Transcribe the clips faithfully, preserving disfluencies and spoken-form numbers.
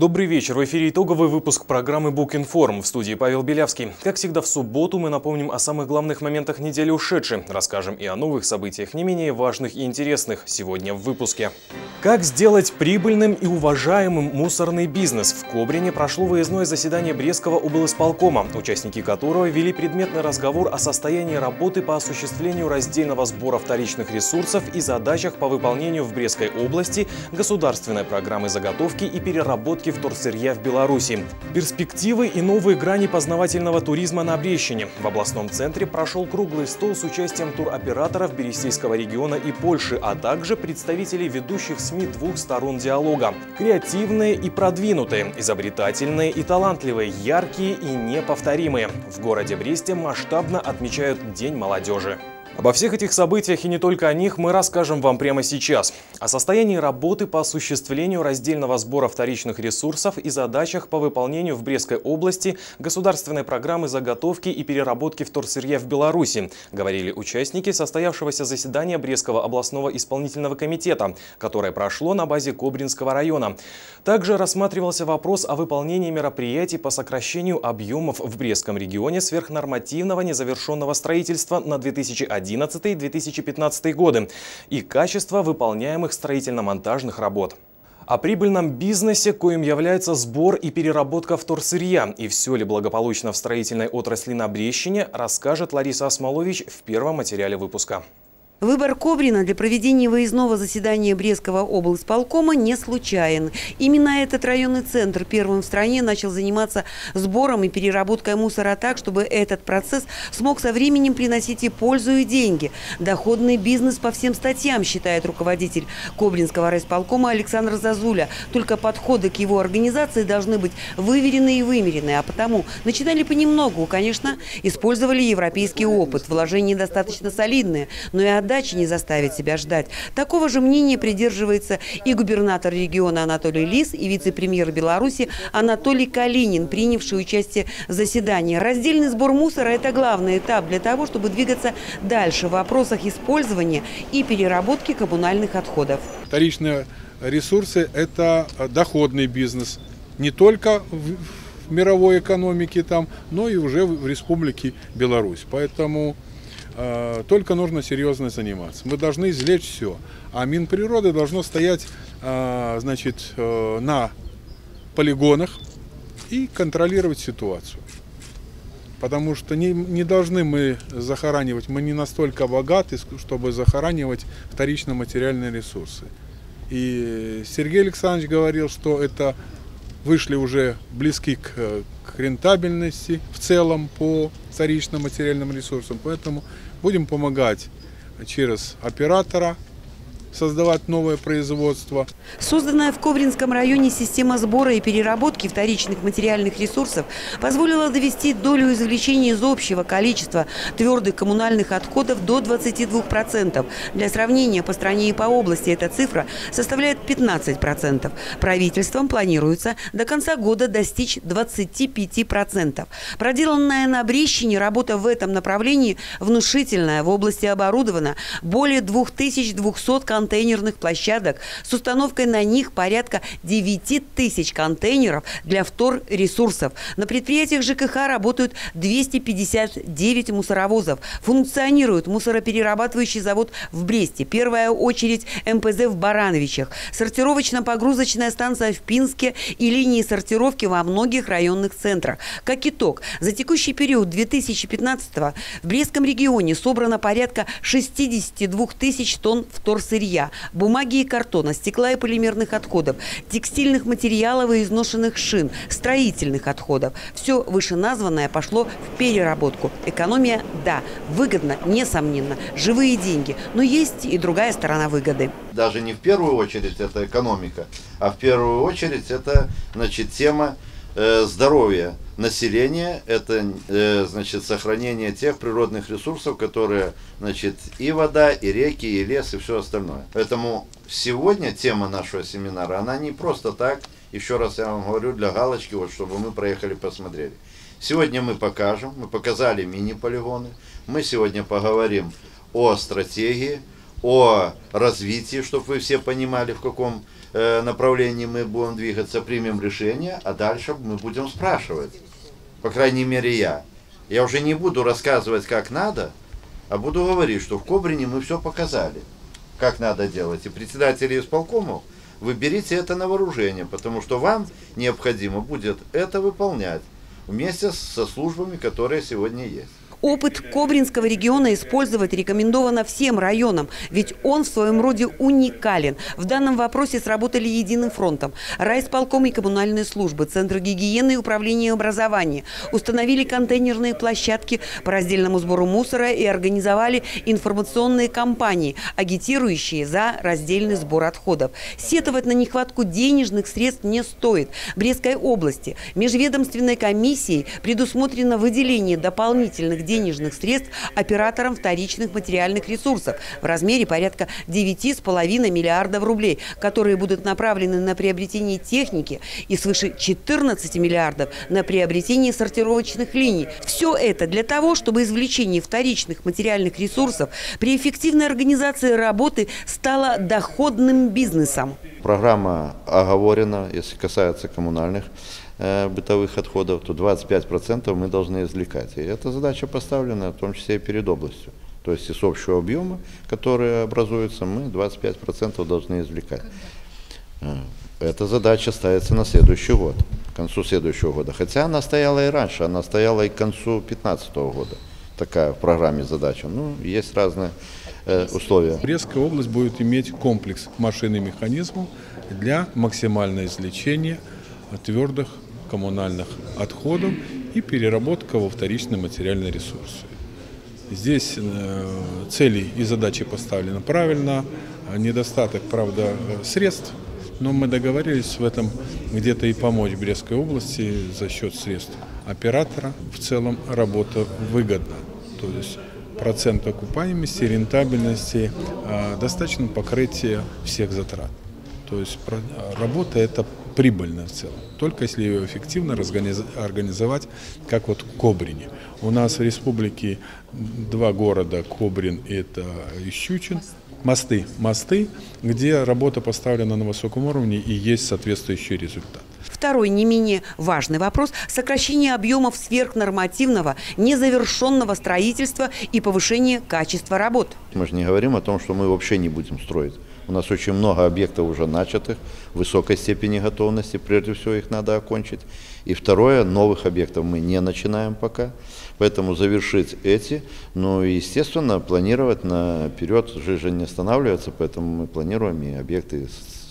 Добрый вечер. В эфире итоговый выпуск программы Букинформ. В студии Павел Белявский. Как всегда в субботу мы напомним о самых главных моментах недели ушедшей. Расскажем и о новых событиях, не менее важных и интересных. Сегодня в выпуске. Как сделать прибыльным и уважаемым мусорный бизнес? В Кобрине прошло выездное заседание Брестского облисполкома, участники которого вели предметный разговор о состоянии работы по осуществлению раздельного сбора вторичных ресурсов и задачах по выполнению в Брестской области государственной программы заготовки и переработки вторсырья в Беларуси. Перспективы и новые грани познавательного туризма на Брестщине. В областном центре прошел круглый стол с участием туроператоров Берестейского региона и Польши, а также представителей ведущих СМИ двух сторон диалога. Креативные и продвинутые, изобретательные и талантливые, яркие и неповторимые. В городе Бресте масштабно отмечают День молодежи. Обо всех этих событиях и не только о них мы расскажем вам прямо сейчас. О состоянии работы по осуществлению раздельного сбора вторичных ресурсов и задачах по выполнению в Брестской области государственной программы заготовки и переработки вторсырья в Беларуси, говорили участники состоявшегося заседания Брестского областного исполнительного комитета, которое прошло на базе Кобринского района. Также рассматривался вопрос о выполнении мероприятий по сокращению объемов в Брестском регионе сверхнормативного незавершенного строительства на две тысячи одиннадцатый — две тысячи пятнадцатый годы и качество выполняемых строительно-монтажных работ. О прибыльном бизнесе, коим является сбор и переработка вторсырья, и все ли благополучно в строительной отрасли на Брестщине, расскажет Лариса Осмолович в первом материале выпуска. Выбор Кобрина для проведения выездного заседания Брестского облисполкома не случайен. Именно этот районный центр первым в стране начал заниматься сбором и переработкой мусора так, чтобы этот процесс смог со временем приносить и пользу, и деньги. Доходный бизнес по всем статьям, считает руководитель Кобринского райисполкома Александр Зазуля. Только подходы к его организации должны быть выверены и вымерены. А потому начинали понемногу. Конечно, использовали европейский опыт. Вложения достаточно солидные, но и отдача не заставит себя ждать. Такого же мнения придерживается и губернатор региона Анатолий Лис, и вице-премьер Беларуси Анатолий Калинин, принявший участие в заседании. Раздельный сбор мусора – это главный этап для того, чтобы двигаться дальше в вопросах использования и переработки коммунальных отходов. Вторичные ресурсы – это доходный бизнес не только в мировой экономике, там, но и уже в Республике Беларусь. Поэтому только нужно серьезно заниматься. Мы должны извлечь все. А Минприроды должно стоять, значит, на полигонах и контролировать ситуацию. Потому что не, не должны мы захоранивать, мы не настолько богаты, чтобы захоранивать вторично-материальные ресурсы. И Сергей Александрович говорил, что это вышли уже близки к, к рентабельности в целом по вторично-материальным ресурсам. Поэтому будем помогать через оператора создавать новое производство. Созданная в Кобринском районе система сбора и переработки вторичных материальных ресурсов позволила довести долю извлечения из общего количества твердых коммунальных отходов до двадцати двух процентов. Для сравнения, по стране и по области эта цифра составляет пятнадцать процентов. Правительством планируется до конца года достичь двадцати пяти процентов. Проделанная на Брестщине работа в этом направлении внушительная. В области оборудовано более двух тысяч двухсот контейнеров контейнерных площадок с установкой на них порядка девяти тысяч контейнеров для вторресурсов. На предприятиях ЖКХ работают двести пятьдесят девять мусоровозов. Функционирует мусороперерабатывающий завод в Бресте, первая очередь эм пэ зэ в Барановичах, сортировочно-погрузочная станция в Пинске и линии сортировки во многих районных центрах. Как итог, за текущий период две тысячи пятнадцатого в Брестском регионе собрано порядка шестидесяти двух тысяч тонн вторсырья, бумаги и картона, стекла и полимерных отходов, текстильных материалов и изношенных шин, строительных отходов. Все вышеназванное пошло в переработку. Экономия – да, выгодно, несомненно, живые деньги, но есть и другая сторона выгоды. Даже не в первую очередь это экономика, а в первую очередь это, значит, тема э, здоровья населения, это э, значит, сохранение тех природных ресурсов, которые, значит, и вода, и реки, и лес, и все остальное. Поэтому сегодня тема нашего семинара, она не просто так, еще раз я вам говорю, для галочки, вот, чтобы мы проехали, посмотрели. Сегодня мы покажем, мы показали мини-полигоны, мы сегодня поговорим о стратегии, о развитии, чтобы вы все понимали, в каком э, направлении мы будем двигаться, примем решение, а дальше мы будем спрашивать. По крайней мере, я. Я уже не буду рассказывать, как надо, а буду говорить, что в Кобрине мы все показали, как надо делать. И председатели исполкомов, вы берите это на вооружение, потому что вам необходимо будет это выполнять вместе со службами, которые сегодня есть. Опыт Кобринского региона использовать рекомендовано всем районам, ведь он в своем роде уникален. В данном вопросе сработали единым фронтом. Райисполком и коммунальные службы, Центр гигиены и управления образования установили контейнерные площадки по раздельному сбору мусора и организовали информационные кампании, агитирующие за раздельный сбор отходов. Сетовать на нехватку денежных средств не стоит. В Брестской области межведомственной комиссией предусмотрено выделение дополнительных денег денежных средств операторам вторичных материальных ресурсов в размере порядка девяти с половиной миллиардов рублей, которые будут направлены на приобретение техники, и свыше четырнадцати миллиардов на приобретение сортировочных линий. Все это для того, чтобы извлечение вторичных материальных ресурсов при эффективной организации работы стало доходным бизнесом. Программа оговорена, если касается коммунальных бытовых отходов, то двадцать пять процентов мы должны извлекать. И эта задача поставлена, в том числе и перед областью. То есть из общего объема, который образуется, мы двадцать пять процентов должны извлекать. Эта задача ставится на следующий год, к концу следующего года. Хотя она стояла и раньше, она стояла и к концу две тысячи пятнадцатого года. Такая в программе задача. Ну, есть разные э, условия. Брестская область будет иметь комплекс машин и механизмов для максимального извлечения твердых коммунальных отходов и переработка во вторичные материальные ресурсы. Здесь э, цели и задачи поставлены правильно, недостаток, правда, средств, но мы договорились в этом где-то и помочь Брестской области за счет средств оператора. В целом работа выгодна, то есть процент окупаемости, рентабельности, э, достаточно покрытия всех затрат. То есть работа это прибыльно в целом, только если ее эффективно организовать, как вот в Кобрине. У нас в республике два города, Кобрин и это Ищучин, мосты, мосты, где работа поставлена на высоком уровне и есть соответствующий результат. Второй не менее важный вопрос – сокращение объемов сверхнормативного, незавершенного строительства и повышение качества работ. Мы же не говорим о том, что мы вообще не будем строить. У нас очень много объектов уже начатых, высокой степени готовности, прежде всего их надо окончить. И второе, новых объектов мы не начинаем пока, поэтому завершить эти, ну и, естественно, планировать наперед, жизнь не останавливается, поэтому мы планируем и объекты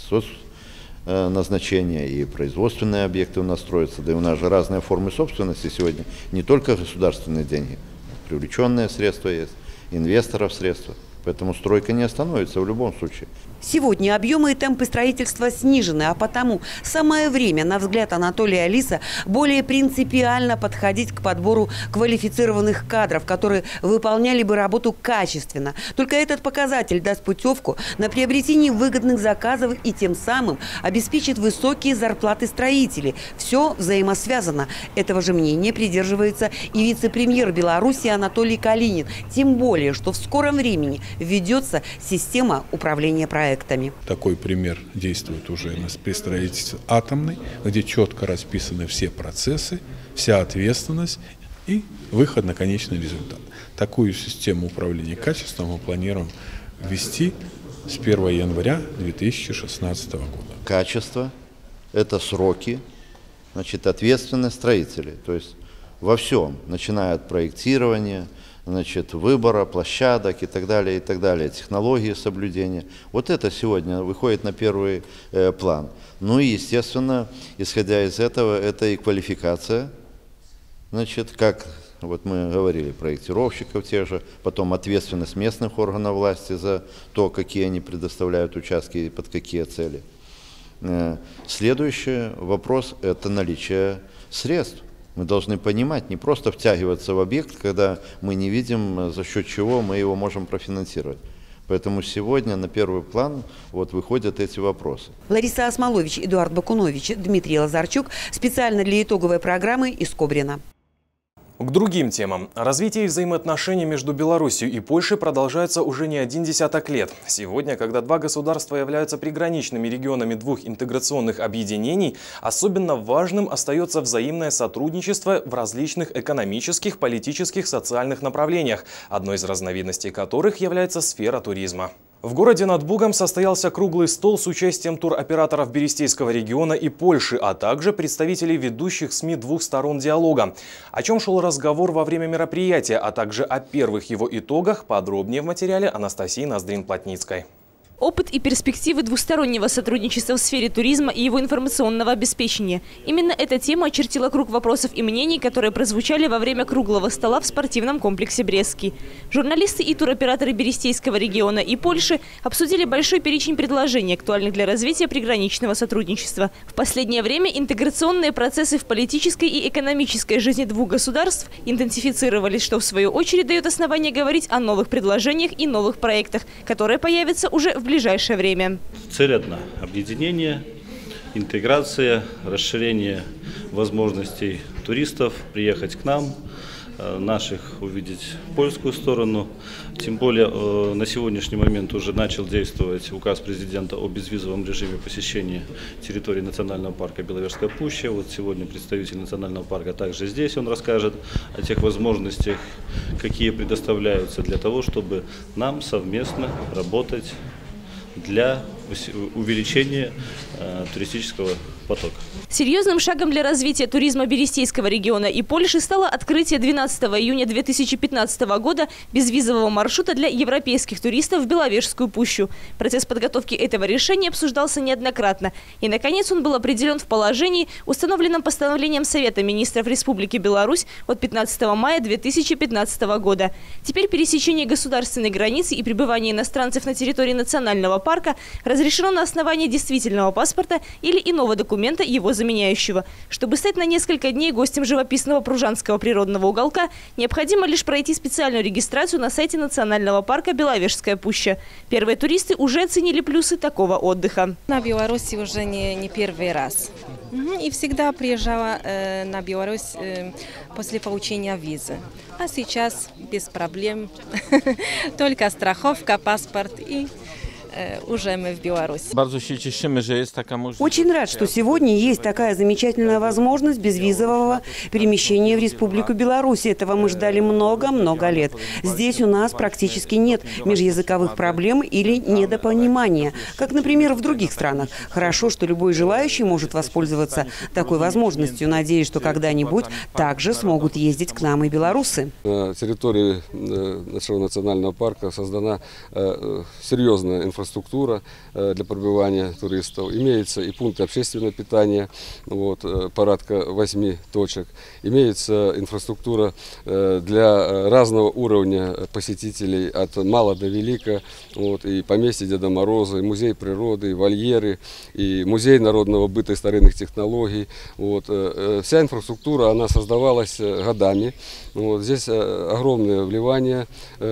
соцназначения, и производственные объекты у нас строятся, да и у нас же разные формы собственности сегодня, не только государственные деньги, привлеченные средства есть, инвесторов средства. Поэтому стройка не остановится в любом случае. Сегодня объемы и темпы строительства снижены, а потому самое время, на взгляд Анатолия Лиса, более принципиально подходить к подбору квалифицированных кадров, которые выполняли бы работу качественно. Только этот показатель даст путевку на приобретение выгодных заказов и тем самым обеспечит высокие зарплаты строителей. Все взаимосвязано. Этого же мнения придерживается и вице-премьер Беларуси Анатолий Калинин. Тем более, что в скором времени введется система управления проектами. Такой пример действует уже при строительстве атомной, где четко расписаны все процессы, вся ответственность и выход на конечный результат. Такую систему управления качеством мы планируем ввести с первого января две тысячи шестнадцатого года. Качество – это сроки, значит, ответственность строителей. То есть во всем, начиная от проектирования, значит, выбора площадок и так далее, и так далее, технологии соблюдения. Вот это сегодня выходит на первый э, план. Ну и, естественно, исходя из этого, это и квалификация, значит, как вот мы говорили, проектировщиков тех же, потом ответственность местных органов власти за то, какие они предоставляют участки и под какие цели. Э, следующий вопрос – это наличие средств. Мы должны понимать, не просто втягиваться в объект, когда мы не видим, за счет чего мы его можем профинансировать. Поэтому сегодня на первый план вот выходят эти вопросы. Лариса Осмолович, Эдуард Бакунович, Дмитрий Лазарчук. Специально для итоговой программы из Кобрина. К другим темам. Развитие взаимоотношений между Беларусью и Польшей продолжается уже не один десяток лет. Сегодня, когда два государства являются приграничными регионами двух интеграционных объединений, особенно важным остается взаимное сотрудничество в различных экономических, политических, социальных направлениях, одной из разновидностей которых является сфера туризма. В городе над Бугом состоялся круглый стол с участием туроператоров Берестейского региона и Польши, а также представителей ведущих СМИ двух сторон диалога. О чем шел разговор во время мероприятия, а также о первых его итогах, подробнее в материале Анастасии Ноздрин-Плотницкой. Опыт и перспективы двустороннего сотрудничества в сфере туризма и его информационного обеспечения. Именно эта тема очертила круг вопросов и мнений, которые прозвучали во время круглого стола в спортивном комплексе «Брестский». Журналисты и туроператоры Берестейского региона и Польши обсудили большой перечень предложений, актуальных для развития приграничного сотрудничества. В последнее время интеграционные процессы в политической и экономической жизни двух государств интенсифицировались, что в свою очередь дает основание говорить о новых предложениях и новых проектах, которые появятся уже в ближайшее время. Цель одна – объединение, интеграция, расширение возможностей туристов приехать к нам, наших увидеть польскую сторону. Тем более на сегодняшний момент уже начал действовать указ президента о безвизовом режиме посещения территории национального парка Беловежская пуща. Вот сегодня представитель национального парка также здесь, он расскажет о тех возможностях, какие предоставляются для того, чтобы нам совместно работать для увеличения э, туристического потока. Серьезным шагом для развития туризма Берестейского региона и Польши стало открытие двенадцатого июня две тысячи пятнадцатого года безвизового маршрута для европейских туристов в Беловежскую пущу. Процесс подготовки этого решения обсуждался неоднократно. И, наконец, он был определен в положении, установленном постановлением Совета министров Республики Беларусь от пятнадцатого мая две тысячи пятнадцатого года. Теперь пересечение государственной границы и пребывание иностранцев на территории национального парка разрешено на основании действительного паспорта или иного документа, его заменяющего. Чтобы стать на несколько дней гостем живописного Пружанского природного уголка, необходимо лишь пройти специальную регистрацию на сайте национального парка Беловежская пуща. Первые туристы уже оценили плюсы такого отдыха. На Беларуси уже не, не первый раз. И всегда приезжала э, на Беларусь э, после получения визы. А сейчас без проблем. Только страховка, паспорт и уже мы в Беларуси. Очень рад, что сегодня есть такая замечательная возможность безвизового перемещения в Республику Беларусь. Этого мы ждали много-много лет. Здесь у нас практически нет межязыковых проблем или недопонимания, как, например, в других странах. Хорошо, что любой желающий может воспользоваться такой возможностью. Надеюсь, что когда-нибудь также смогут ездить к нам и белорусы. На территории нашего национального парка создана серьезная инфраструктура. инфраструктура для пребывания туристов. Имеется и пункты общественного питания, вот, порядка восьми точек. Имеется инфраструктура для разного уровня посетителей, от мала до велика. Вот, и поместье Деда Мороза, и музей природы, и вольеры, и музей народного быта и старинных технологий. Вот. Вся инфраструктура, она создавалась годами. Вот. Здесь огромное вливание,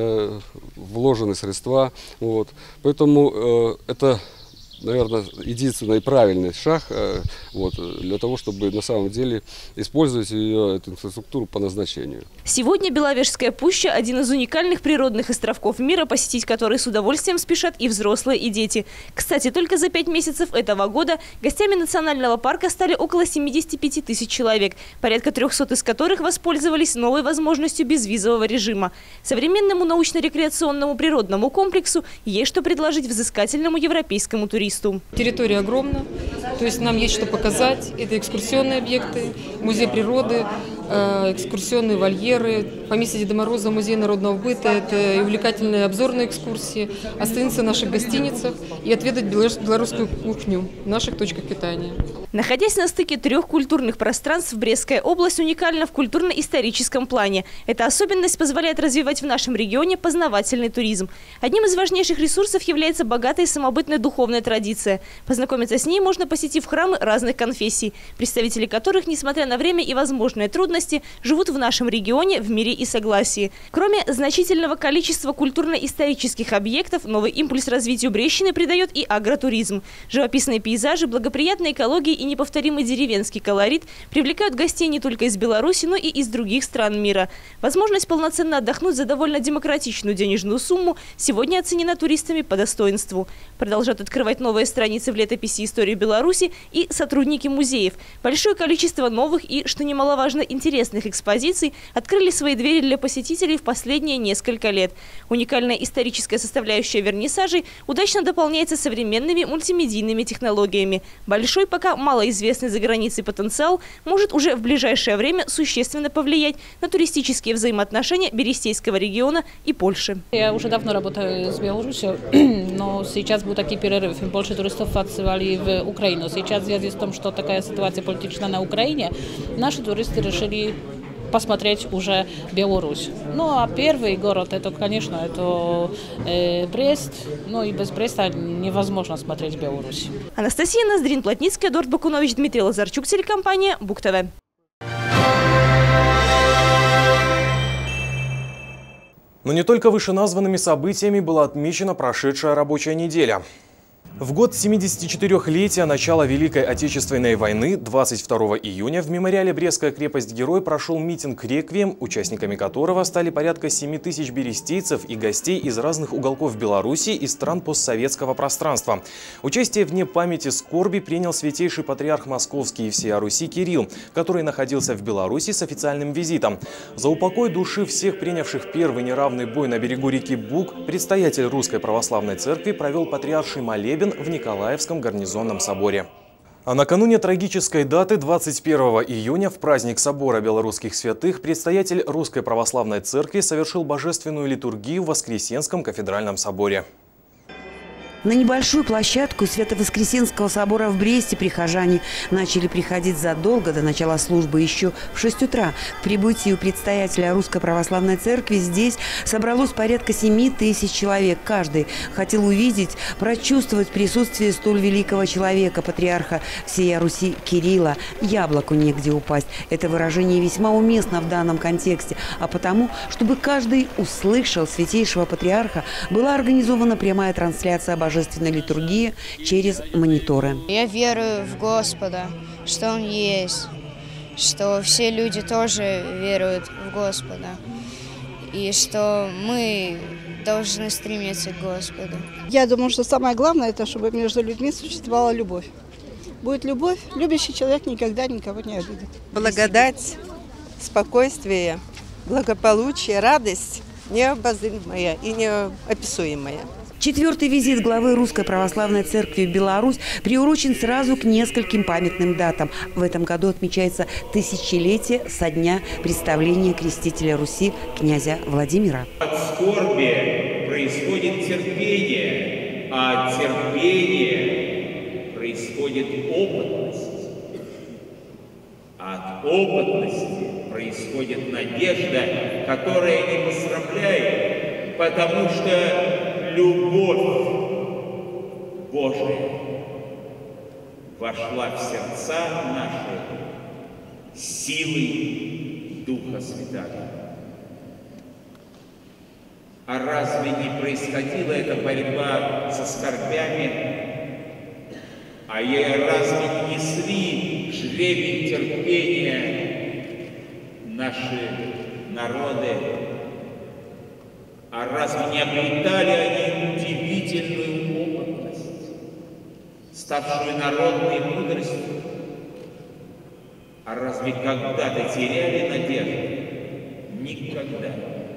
вложены средства. Вот. Поэтому э, это, наверное, единственный правильный шаг э, вот, для того, чтобы на самом деле использовать ее, эту инфраструктуру по назначению. Сегодня Беловежская пуща – один из уникальных природных островков мира, посетить который с удовольствием спешат и взрослые, и дети. Кстати, только за пять месяцев этого года гостями национального парка стали около семидесяти пяти тысяч человек, порядка трёхсот из которых воспользовались новой возможностью безвизового режима. Современному научно-рекреационному природному комплексу есть что предложить взыскательному европейскому туристу. Территория огромна, то есть нам есть что показать. Это экскурсионные объекты, музей природы, экскурсионные вольеры, поместье Деда Мороза, музей народного быта, это увлекательные обзорные экскурсии, остановиться в наших гостиницах и отведать белорусскую кухню в наших точках питания. Находясь на стыке трех культурных пространств, Брестская область уникальна в культурно-историческом плане. Эта особенность позволяет развивать в нашем регионе познавательный туризм. Одним из важнейших ресурсов является богатая и самобытная духовная традиция. Познакомиться с ней можно, посетив храмы разных конфессий, представители которых, несмотря на время и возможные трудности, живут в нашем регионе в мире и согласии. Кроме значительного количества культурно-исторических объектов, новый импульс развитию Брестщины придает и агротуризм. Живописные пейзажи, благоприятная экология и неповторимый деревенский колорит привлекают гостей не только из Беларуси, но и из других стран мира. Возможность полноценно отдохнуть за довольно демократичную денежную сумму сегодня оценена туристами по достоинству. Продолжают открывать новые страницы в летописи истории Беларуси и сотрудники музеев. Большое количество новых и, что немаловажно, интересных экспозиций открыли свои двери для посетителей в последние несколько лет. Уникальная историческая составляющая вернисажей удачно дополняется современными мультимедийными технологиями. Большой, пока малоизвестный за границей потенциал может уже в ближайшее время существенно повлиять на туристические взаимоотношения Берестейского региона и Польши. Я уже давно работаю с Беларусью, но сейчас был такой перерыв. Больше туристов отсылали в Украину. Сейчас в связи с тем, что такая ситуация политическая на Украине, наши туристы решили посмотреть уже Беларусь. Ну а первый город, это, конечно, это э, Брест. Ну и без Бреста невозможно смотреть Беларусь. Анастасия Ноздрин, Плотницкая, Эдуард Бакунович, Дмитрий Лазарчук, телекомпания БуК-ТВ. Но не только вышеназванными событиями была отмечена прошедшая рабочая неделя. В год семидесятичетырёхлетия начала Великой Отечественной войны двадцать второго июня в мемориале «Брестская крепость-герой» прошел митинг-реквием, участниками которого стали порядка семи тысяч берестейцев и гостей из разных уголков Беларуси и стран постсоветского пространства. Участие в дне памяти скорби принял святейший патриарх Московский и всея Руси Кирилл, который находился в Беларуси с официальным визитом. За упокой души всех принявших первый неравный бой на берегу реки Буг предстоятель Русской Православной Церкви провел патриарший молебен в Николаевском гарнизонном соборе. А накануне трагической даты двадцать первого июня в праздник собора белорусских святых предстоятель Русской Православной Церкви совершил божественную литургию в Воскресенском кафедральном соборе. На небольшую площадку Свято-Воскресенского собора в Бресте прихожане начали приходить задолго до начала службы, еще в шесть утра. К прибытию предстоятеля Русской Православной Церкви здесь собралось порядка семи тысяч человек. Каждый хотел увидеть, прочувствовать присутствие столь великого человека, патриарха всея Руси Кирилла. Яблоку негде упасть. Это выражение весьма уместно в данном контексте. А потому, чтобы каждый услышал святейшего патриарха, была организована прямая трансляция божественной божественной литургии через мониторы. Я верую в Господа, что Он есть, что все люди тоже веруют в Господа, и что мы должны стремиться к Господу. Я думаю, что самое главное, это чтобы между людьми существовала любовь. Будет любовь, любящий человек никогда никого не обидит. Благодать, спокойствие, благополучие, радость необозримая и неописуемая. Четвертый визит главы Русской Православной Церкви в Беларусь приурочен сразу к нескольким памятным датам. В этом году отмечается тысячелетие со дня представления крестителя Руси князя Владимира. От скорби происходит терпение, а от терпения происходит опытность. А от опытности происходит надежда, которая не посрамляет, потому что любовь Божия вошла в сердца наши силой Духа Святаго. А разве не происходила эта борьба со скорбями? А ей разве не несли жребий терпения наши народы? А разве не обретали они удивительную опытность, ставшую народной мудростью? А разве когда-то теряли надежду? Никогда.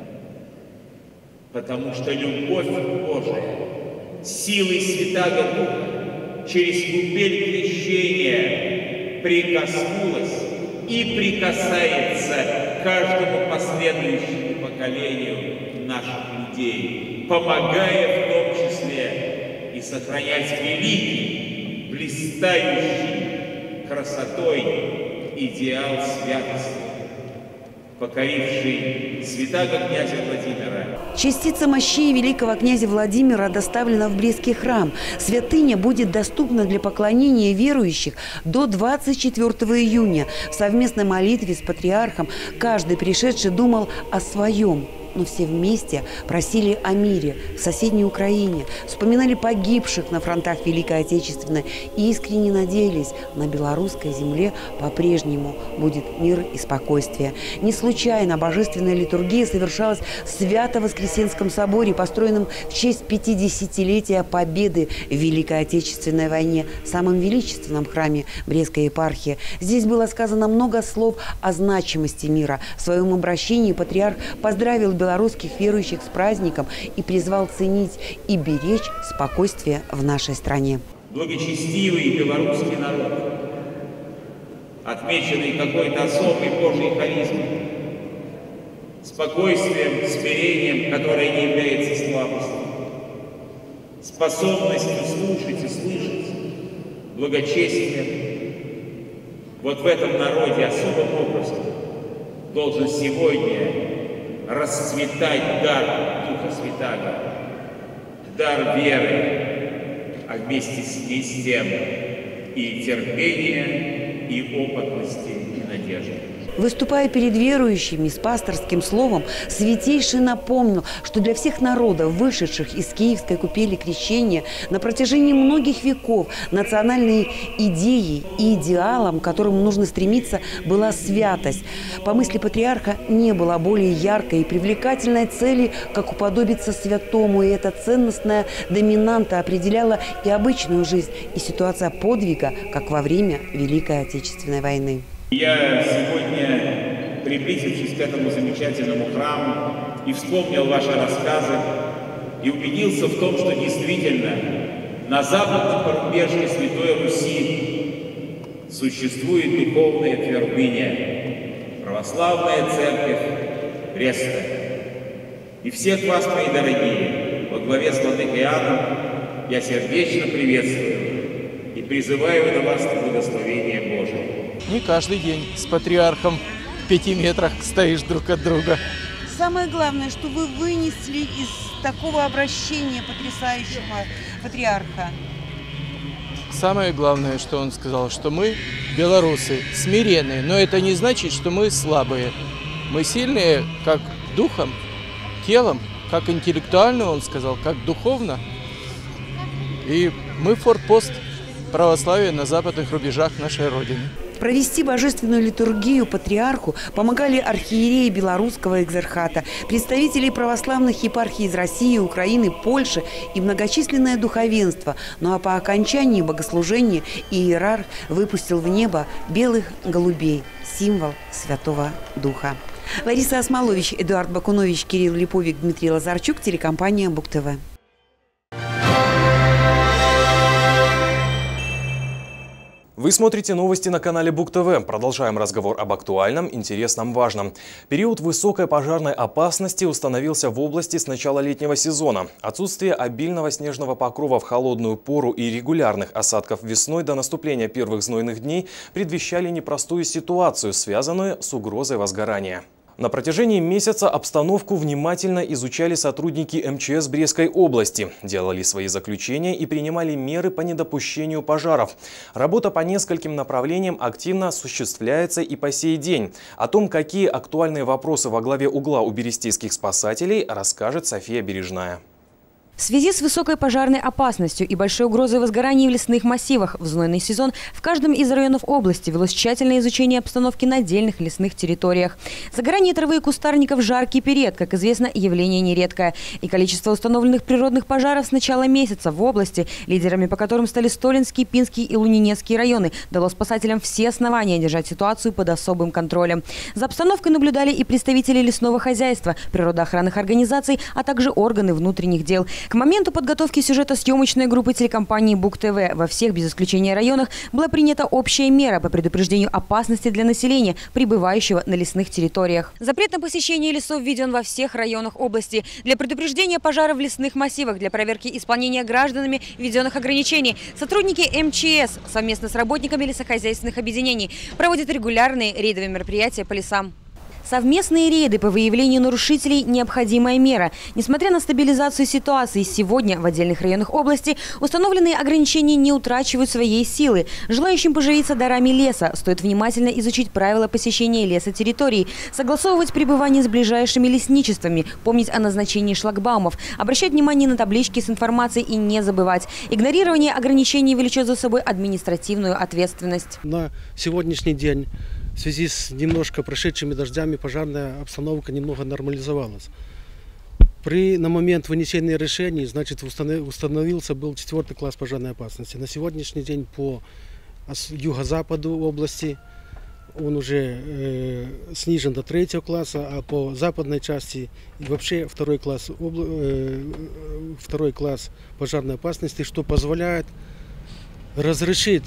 Потому что любовь Божия силой Святаго Духа через купель крещения прикоснулась и прикасается к каждому последующему поколению наших людей, помогая в том числе и сохранять великий, блистающий красотой идеал святости, покоривший святаго князя Владимира. Частица мощей великого князя Владимира доставлена в Брестский храм. Святыня будет доступна для поклонения верующих до двадцать четвёртого июня. В совместной молитве с патриархом каждый пришедший думал о своем но все вместе просили о мире в соседней Украине, вспоминали погибших на фронтах Великой Отечественной и искренне надеялись, на белорусской земле по-прежнему будет мир и спокойствие. Не случайно божественная литургия совершалась в Свято-Воскресенском соборе, построенном в честь пятидесятилетия победы в Великой Отечественной войне, в самом величественном храме Брестской епархии. Здесь было сказано много слов о значимости мира. В своем обращении патриарх поздравил белорусских верующих с праздником и призвал ценить и беречь спокойствие в нашей стране. Благочестивый белорусский народ, отмеченный какой-то особой Божьей харизмой, спокойствием, смирением, которое не является слабостью, способностью слушать и слышать, благочестием. Вот в этом народе особым образом должен сегодня расцветать дар Духа Святаго, дар веры, а вместе с тем и терпения, и опытности, и надежды. Выступая перед верующими с пасторским словом, Святейший напомнил, что для всех народов, вышедших из Киевской купели крещения, на протяжении многих веков национальной идеей и идеалом, к которым нужно стремиться, была святость. По мысли патриарха, не было более яркой и привлекательной цели, как уподобиться святому, и эта ценностная доминанта определяла и обычную жизнь, и ситуация подвига, как во время Великой Отечественной войны. Я сегодня, приблизившись к этому замечательному храму, и вспомнил ваши рассказы, и убедился в том, что действительно на западном порубежье Святой Руси существует духовная твердыня, православная церковь Бреста. И всех вас, мои дорогие, во главе с владыкой Иоанном, я сердечно приветствую и призываю на вас благословение Божие. Не каждый день с патриархом в пяти метрах стоишь друг от друга. Самое главное, что вы вынесли из такого обращения потрясающего патриарха. Самое главное, что он сказал, что мы, белорусы, смиренные, но это не значит, что мы слабые. Мы сильные как духом, телом, как интеллектуально, он сказал, как духовно. И мы форпост православия на западных рубежах нашей Родины. Провести божественную литургию патриарху помогали архиереи Белорусского экзархата, представители православных епархий из России, Украины, Польши и многочисленное духовенство. Ну а по окончании богослужения иерарх выпустил в небо белых голубей, символ Святого Духа. Лариса Осмолович, Эдуард Бакунович, Кирилл Липовик, Дмитрий Лазарчук, телекомпания БуК-ТВ. Вы смотрите новости на канале БуК-ТВ. Продолжаем разговор об актуальном, интересном, важном. Период высокой пожарной опасности установился в области с начала летнего сезона. Отсутствие обильного снежного покрова в холодную пору и регулярных осадков весной до наступления первых знойных дней предвещали непростую ситуацию, связанную с угрозой возгорания. На протяжении месяца обстановку внимательно изучали сотрудники эм че эс Брестской области, делали свои заключения и принимали меры по недопущению пожаров. Работа по нескольким направлениям активно осуществляется и по сей день. О том, какие актуальные вопросы во главе угла у берестейских спасателей, расскажет София Бережная. В связи с высокой пожарной опасностью и большой угрозой возгораний в лесных массивах в знойный сезон в каждом из районов области велось тщательное изучение обстановки на отдельных лесных территориях. Загорание травы и кустарников в жаркий период, как известно, явление нередкое. И количество установленных природных пожаров с начала месяца в области, лидерами по которым стали Столинский, Пинский и Лунинецкий районы, дало спасателям все основания держать ситуацию под особым контролем. За обстановкой наблюдали и представители лесного хозяйства, природоохранных организаций, а также органы внутренних дел. К моменту подготовки сюжета съемочной группы телекомпании БуК-ТВ во всех, без исключения районах, была принята общая мера по предупреждению опасности для населения, пребывающего на лесных территориях. Запрет на посещение лесов введен во всех районах области. Для предупреждения пожаров в лесных массивах, для проверки исполнения гражданами введенных ограничений, сотрудники эм че эс совместно с работниками лесохозяйственных объединений проводят регулярные рейдовые мероприятия по лесам. Совместные рейды по выявлению нарушителей – необходимая мера. Несмотря на стабилизацию ситуации, сегодня в отдельных районах области установленные ограничения не утрачивают своей силы. Желающим поживиться дарами леса стоит внимательно изучить правила посещения лесотерриторий, согласовывать пребывание с ближайшими лесничествами, помнить о назначении шлагбаумов, обращать внимание на таблички с информацией и не забывать. Игнорирование ограничений влечет за собой административную ответственность. На сегодняшний день в связи с немножко прошедшими дождями пожарная обстановка немного нормализовалась. При, на момент вынесения решений, значит, установился был четвертый класс пожарной опасности. На сегодняшний день по юго-западу области он уже э, снижен до третьего класса, а по западной части вообще второй класс, обла, э, второй класс пожарной опасности, что позволяет разрешить,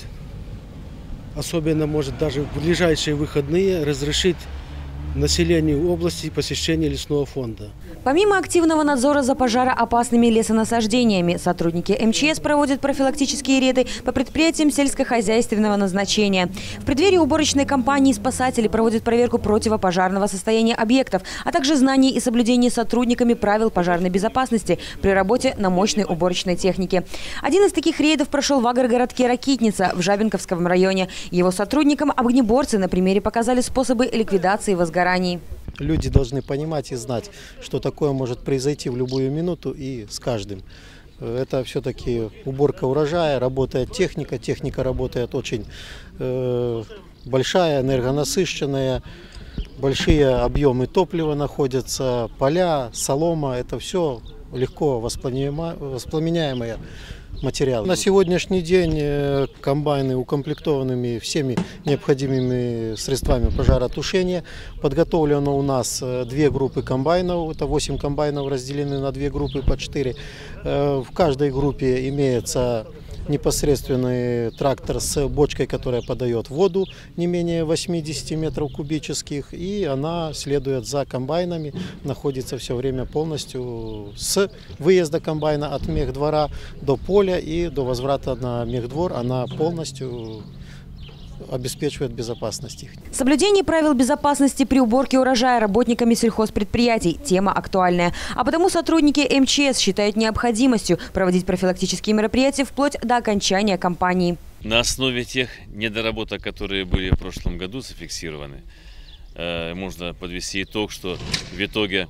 особенно может даже в ближайшие выходные, разрешить населению области посещение лесного фонда. Помимо активного надзора за пожароопасными лесонасаждениями, сотрудники эм че эс проводят профилактические рейды по предприятиям сельскохозяйственного назначения. В преддверии уборочной кампании спасатели проводят проверку противопожарного состояния объектов, а также знание и соблюдение сотрудниками правил пожарной безопасности при работе на мощной уборочной технике. Один из таких рейдов прошел в агрогородке Ракитница в Жабинковском районе. Его сотрудникам огнеборцы на примере показали способы ликвидации возгораний. Люди должны понимать и знать, что такое может произойти в любую минуту и с каждым. Это все-таки уборка урожая, работает техника, техника работает очень э, большая, энергонасыщенная, большие объемы топлива находятся, поля, солома, это все легко воспламеняемые материалы. На сегодняшний день комбайны укомплектованными всеми необходимыми средствами пожаротушения. Подготовлено у нас две группы комбайнов, это восемь комбайнов разделены на две группы по четыре. В каждой группе имеется непосредственный трактор с бочкой, которая подает воду не менее восьмидесяти метров кубических, и она следует за комбайнами, находится все время полностью с выезда комбайна от мехдвора до поля и до возврата на мехдвор, она полностью обеспечивает безопасность их. Соблюдение правил безопасности при уборке урожая работниками сельхозпредприятий – тема актуальная. А потому сотрудники эм че эс считают необходимостью проводить профилактические мероприятия вплоть до окончания кампании. На основе тех недоработок, которые были в прошлом году зафиксированы, можно подвести итог, что в итоге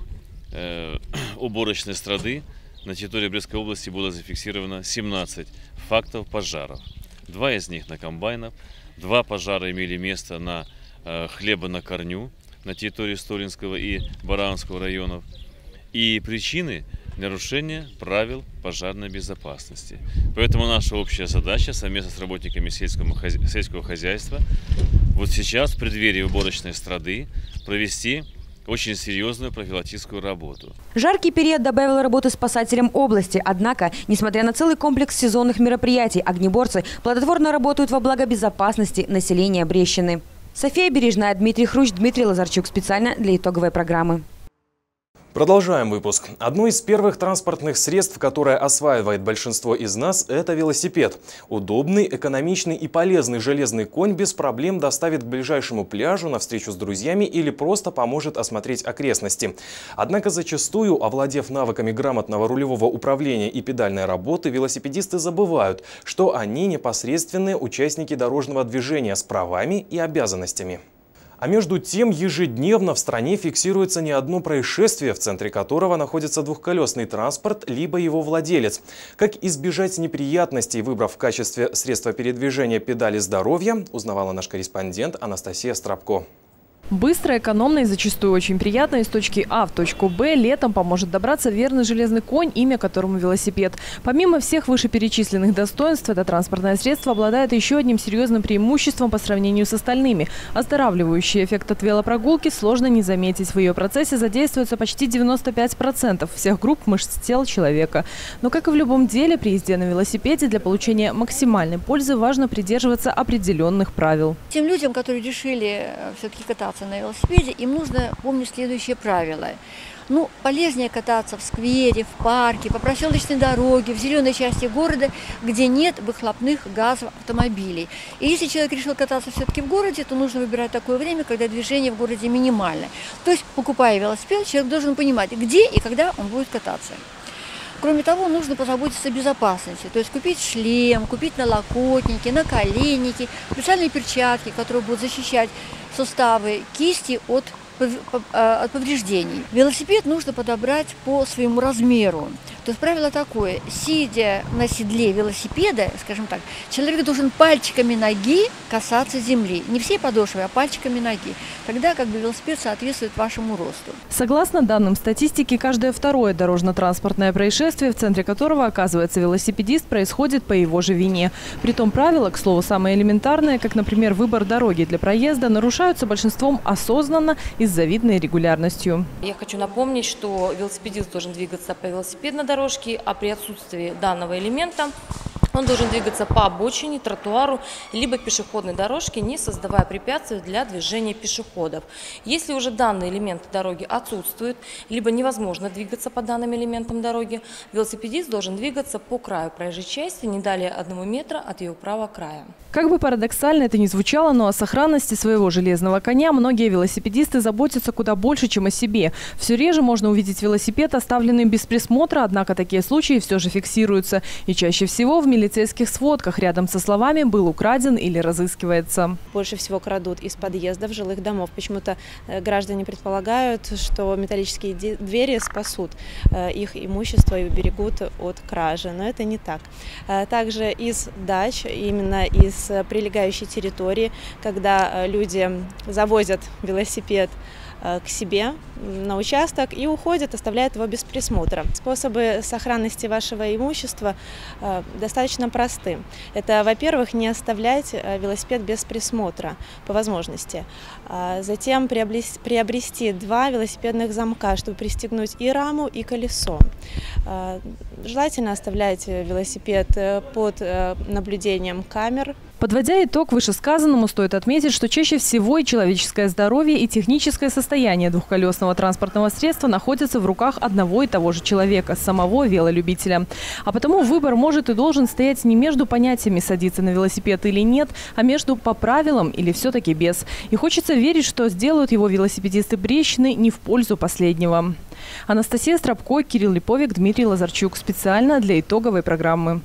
уборочной страды на территории Брестской области было зафиксировано семнадцать фактов пожаров. Два из них на комбайнах. Два пожара имели место на э, хлеба на корню на территории Столинского и Баранского районов. И причины нарушения правил пожарной безопасности. Поэтому наша общая задача совместно с работниками сельского, сельского хозяйства вот сейчас в преддверии уборочной страды провести очень серьезную профилактическую работу. Жаркий период добавил работы спасателям области. Однако, несмотря на целый комплекс сезонных мероприятий, огнеборцы плодотворно работают во благо безопасности населения Брещины. София Бережная, Дмитрий Хрущ, Дмитрий Лазарчук. Специально для итоговой программы. Продолжаем выпуск. Одно из первых транспортных средств, которое осваивает большинство из нас, это велосипед. Удобный, экономичный и полезный железный конь без проблем доставит к ближайшему пляжу, на встречу с друзьями или просто поможет осмотреть окрестности. Однако зачастую, овладев навыками грамотного рулевого управления и педальной работы, велосипедисты забывают, что они непосредственные участники дорожного движения с правами и обязанностями. А между тем, ежедневно в стране фиксируется не одно происшествие, в центре которого находится двухколесный транспорт, либо его владелец. Как избежать неприятностей, выбрав в качестве средства передвижения педали здоровья, узнавала наш корреспондент Анастасия Стропко. Быстро, экономно и зачастую очень приятно из точки А в точку Б летом поможет добраться верный железный конь, имя которому велосипед. Помимо всех вышеперечисленных достоинств, это транспортное средство обладает еще одним серьезным преимуществом по сравнению с остальными. Оздоравливающий эффект от велопрогулки сложно не заметить. В ее процессе задействуется почти девяносто пять процентов всех групп мышц тела человека. Но, как и в любом деле, при езде на велосипеде для получения максимальной пользы важно придерживаться определенных правил. Тем людям, которые решили все-таки кататься кататься на велосипеде, им нужно помнить следующее правило. Ну, полезнее кататься в сквере, в парке, по проселочной дороге, в зеленой части города, где нет выхлопных газов автомобилей. И если человек решил кататься все-таки в городе, то нужно выбирать такое время, когда движение в городе минимальное. То есть, покупая велосипед, человек должен понимать, где и когда он будет кататься. Кроме того, нужно позаботиться о безопасности, то есть купить шлем, купить налокотники, наколенники, специальные перчатки, которые будут защищать суставы кисти от от повреждений. Велосипед нужно подобрать по своему размеру. То есть правило такое: сидя на седле велосипеда, скажем так, человек должен пальчиками ноги касаться земли. Не всей подошвой, а пальчиками ноги. Тогда как бы велосипед соответствует вашему росту. Согласно данным статистики, каждое второе дорожно-транспортное происшествие, в центре которого оказывается велосипедист, происходит по его же вине. Притом правила, к слову, самые элементарные, как, например, выбор дороги для проезда, нарушаются большинством осознанно и с завидной регулярностью. Я хочу напомнить, что велосипедист должен двигаться по велосипедной дорожке, а при отсутствии данного элемента он должен двигаться по обочине, тротуару, либо пешеходной дорожке, не создавая препятствий для движения пешеходов. Если уже данные элементы дороги отсутствуют, либо невозможно двигаться по данным элементам дороги, велосипедист должен двигаться по краю проезжей части не далее одного метра от ее правого края. Как бы парадоксально это ни звучало, но о сохранности своего железного коня многие велосипедисты заботятся куда больше, чем о себе. Все реже можно увидеть велосипед, оставленный без присмотра, однако такие случаи все же фиксируются. И чаще всего в милицейских сводках рядом со словами «был украден» или «разыскивается». Больше всего крадут из подъездов жилых домов. Почему-то граждане предполагают, что металлические двери спасут их имущество и уберегут от кражи. Но это не так. Также из дач, именно из прилегающей территории, когда люди завозят велосипед к себе на участок и уходят, оставляют его без присмотра. Способы сохранности вашего имущества э, достаточно просты. Это, во-первых, не оставлять велосипед без присмотра по возможности. А затем приобрести, приобрести два велосипедных замка, чтобы пристегнуть и раму, и колесо. А, желательно оставлять велосипед под э, наблюдением камер. Подводя итог вышесказанному, стоит отметить, что чаще всего и человеческое здоровье, и техническое состояние двухколесного транспортного средства находятся в руках одного и того же человека, самого велолюбителя. А потому выбор может и должен стоять не между понятиями «садиться на велосипед» или нет, а между «по правилам» или все-таки без. И хочется верить, что сделают его велосипедисты Брещины не в пользу последнего. Анастасия Стропко, Кирилл Липовик, Дмитрий Лазарчук. Специально для итоговой программы.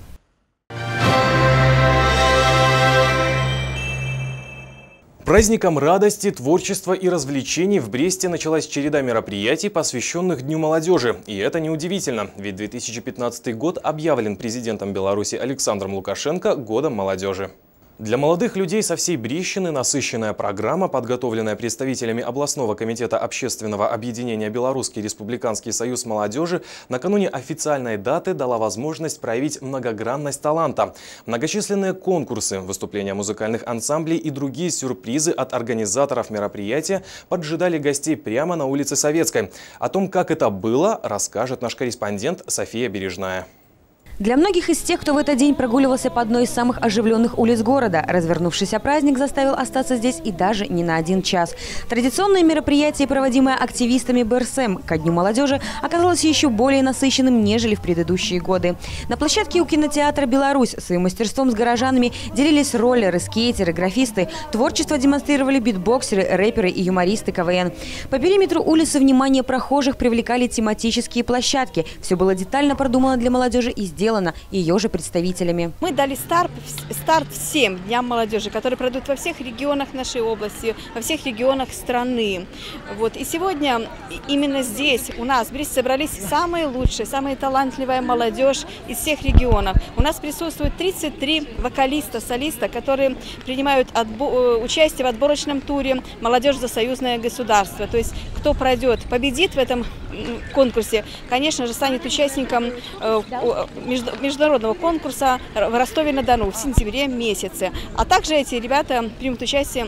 Праздником радости, творчества и развлечений в Бресте началась череда мероприятий, посвященных Дню молодежи. И это неудивительно, ведь две тысячи пятнадцатый год объявлен президентом Беларуси Александром Лукашенко годом молодежи. Для молодых людей со всей Брещины насыщенная программа, подготовленная представителями областного комитета общественного объединения «Белорусский республиканский союз молодежи», накануне официальной даты дала возможность проявить многогранность таланта. Многочисленные конкурсы, выступления музыкальных ансамблей и другие сюрпризы от организаторов мероприятия поджидали гостей прямо на улице Советской. О том, как это было, расскажет наш корреспондент София Бережная. Для многих из тех, кто в этот день прогуливался по одной из самых оживленных улиц города, развернувшийся праздник заставил остаться здесь и даже не на один час. Традиционное мероприятие, проводимое активистами Бэ Эр Эс Эм ко Дню молодежи, оказалось еще более насыщенным, нежели в предыдущие годы. На площадке у кинотеатра «Беларусь» своим мастерством с горожанами делились роллеры, скейтеры, графисты. Творчество демонстрировали битбоксеры, рэперы и юмористы ка вэ эн. По периметру улицы внимание прохожих привлекали тематические площадки. Все было детально продумано для молодежи и сделано ее же представителями. Мы дали старт, старт всем дням молодежи, которые пройдут во всех регионах нашей области, во всех регионах страны. Вот. И сегодня именно здесь у нас в Бресте собрались самые лучшие, самые талантливая молодежь из всех регионов. У нас присутствует тридцать три вокалиста, солиста, которые принимают участие в отборочном туре «Молодежь за союзное государство». То есть кто пройдет, победит в этом конкурсе, конечно же, станет участником международного конкурса в Ростове-на-Дону в сентябре месяце. А также эти ребята примут участие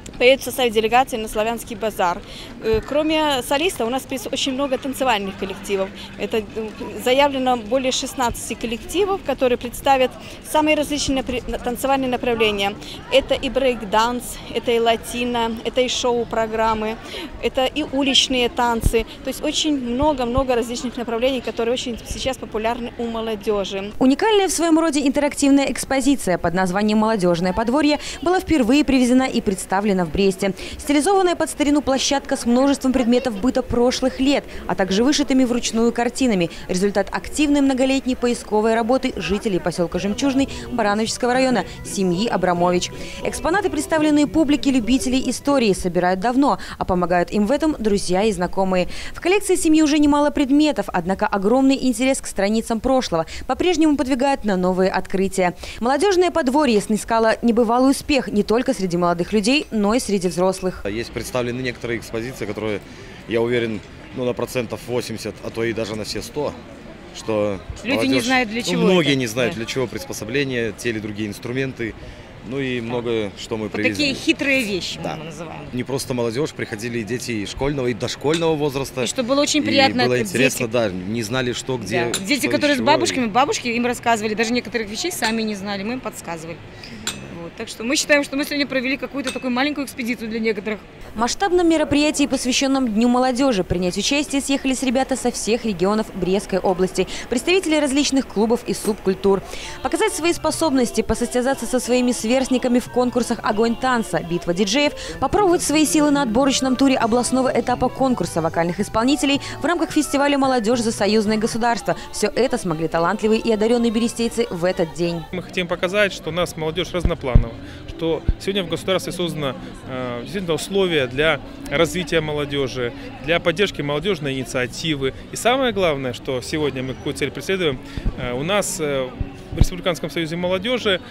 поедут в составе делегации на Славянский базар. Кроме солиста, у нас очень много танцевальных коллективов. Это заявлено более шестнадцати коллективов, которые представят самые различные танцевальные направления. Это и брейк-данс, это и латино, это и шоу-программы, это и уличные танцы. То есть очень много-много различных направлений, которые очень сейчас популярны у молодежи. Уникальная в своем роде интерактивная экспозиция под названием «Молодежное подворье» была впервые привезена и представлена в Бресте. Стилизованная под старину площадка с множеством предметов быта прошлых лет, а также вышитыми вручную картинами. Результат активной многолетней поисковой работы жителей поселка Жемчужный Барановичского района, семьи Абрамович. Экспонаты, представленные публике любителей истории, собирают давно, а помогают им в этом друзья и знакомые. В коллекции семьи уже немало предметов, однако огромный интерес к страницам прошлого по-прежнему подвигает на новые открытия. Молодежное подворье снискало небывалый успех не только среди молодых людей, но и среди взрослых. Есть представлены некоторые экспозиции, которые, я уверен, ну, на процентов восемьдесят, а то и даже на все сто, что люди молодежь, не знают для чего. Ну, многие это. не знают да. для чего приспособления, те или другие инструменты. Ну и много что мы вот привезли. Такие хитрые вещи, да. мы называем. Не просто молодежь, приходили и дети и школьного, и дошкольного возраста. И что было очень приятно. И было это интересно, дети. да, не знали, что, где. Да. Дети, что, которые чего. с бабушками, бабушки им рассказывали, даже некоторых вещей сами не знали, мы им подсказывали. Вот. Так что мы считаем, что мы сегодня провели какую-то такую маленькую экспедицию для некоторых. В масштабном мероприятии, посвященном Дню молодежи, принять участие съехались ребята со всех регионов Брестской области, представители различных клубов и субкультур. Показать свои способности, посостязаться со своими сверстниками в конкурсах «Огонь танца», «Битва диджеев», попробовать свои силы на отборочном туре областного этапа конкурса вокальных исполнителей в рамках фестиваля «Молодежь за союзное государство». Все это смогли талантливые и одаренные берестейцы в этот день. Мы хотим показать, что у нас молодежь разноплановая, что сегодня в государстве создано э, действительно условия для развития молодежи, для поддержки молодежной инициативы. И самое главное, что сегодня мы какую цель преследуем, э, у нас э, в Республиканском союзе молодежи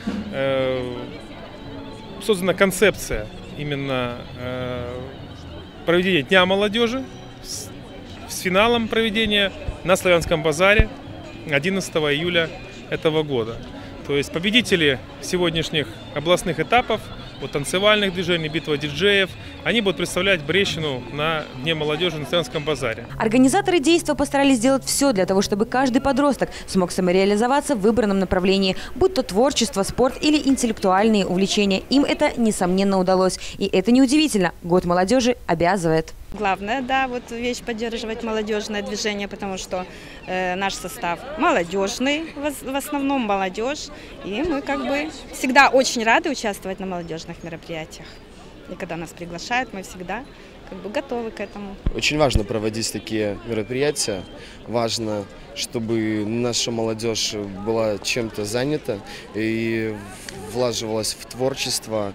э, создана концепция именно э, проведения Дня молодежи с, с финалом проведения на Славянском базаре одиннадцатого июля этого года. То есть победители сегодняшних областных этапов, вот, танцевальных движений, битва диджеев, они будут представлять Брещину на Дне молодежи на Славянском базаре. Организаторы действа постарались сделать все для того, чтобы каждый подросток смог самореализоваться в выбранном направлении, будь то творчество, спорт или интеллектуальные увлечения. Им это, несомненно, удалось. И это неудивительно. Год молодежи обязывает. Главное, да, вот вещь поддерживать молодежное движение, потому что э, наш состав молодежный, в, в основном молодежь, и мы как бы всегда очень рады участвовать на молодежных мероприятиях. И когда нас приглашают, мы всегда как бы готовы к этому. Очень важно проводить такие мероприятия, важно, чтобы наша молодежь была чем-то занята и влаживалась в творчество,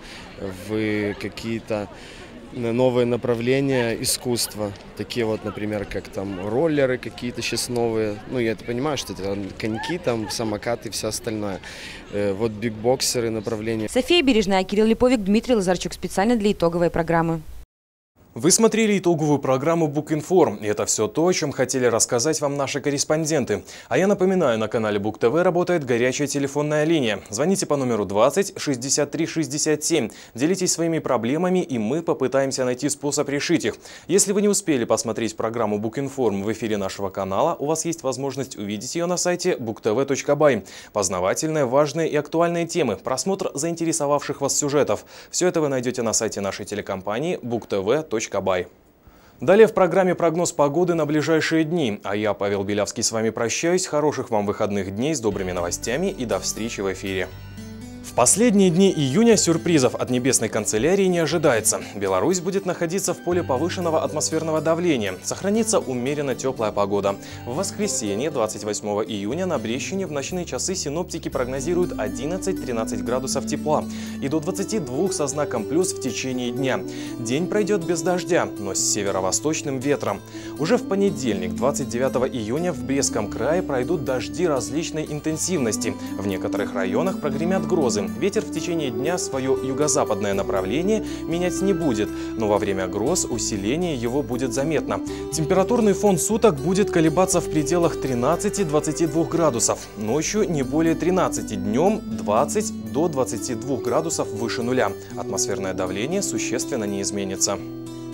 в какие-то новые направления искусства, такие вот, например, как там роллеры какие-то сейчас новые, ну я это понимаю, что это коньки, там самокаты и все остальное, э, вот бигбоксеры направления. София Бережная, Кирилл Липовик, Дмитрий Лазарчук специально для итоговой программы. Вы смотрели итоговую программу Букинформ, и это все то, о чем хотели рассказать вам наши корреспонденты. А я напоминаю, на канале Бук ТВ работает горячая телефонная линия. Звоните по номеру двадцать шестьдесят три шестьдесят семь, делитесь своими проблемами, и мы попытаемся найти способ решить их. Если вы не успели посмотреть программу Букинформ в эфире нашего канала, у вас есть возможность увидеть ее на сайте бук тэ вэ точка бай. Познавательные, важные и актуальные темы, просмотр заинтересовавших вас сюжетов. Все это вы найдете на сайте нашей телекомпании бук тэ вэ точка бай. Далее в программе прогноз погоды на ближайшие дни. А я, Павел Белявский, с вами прощаюсь. Хороших вам выходных дней с добрыми новостями и до встречи в эфире. В последние дни июня сюрпризов от небесной канцелярии не ожидается. Беларусь будет находиться в поле повышенного атмосферного давления. Сохранится умеренно теплая погода. В воскресенье, двадцать восьмого июня, на Брещине в ночные часы синоптики прогнозируют одиннадцать-тринадцать градусов тепла и до двадцати двух со знаком плюс в течение дня. День пройдет без дождя, но с северо-восточным ветром. Уже в понедельник, двадцать девятого июня, в Брестском крае пройдут дожди различной интенсивности. В некоторых районах прогремят грозы. спокоен. Ветер в течение дня свое юго-западное направление менять не будет, но во время гроз усиление его будет заметно. Температурный фон суток будет колебаться в пределах тринадцати-двадцати двух градусов. Ночью не более тринадцати, днем двадцать до двадцати двух градусов выше нуля. Атмосферное давление существенно не изменится.